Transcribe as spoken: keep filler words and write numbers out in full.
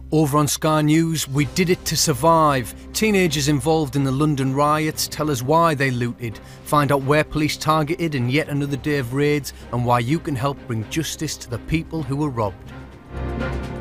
Over on Sky News, we did it to survive. Teenagers involved in the London riots tell us why they looted, find out where police targeted in yet another day of raids, and why you can help bring justice to the people who were robbed.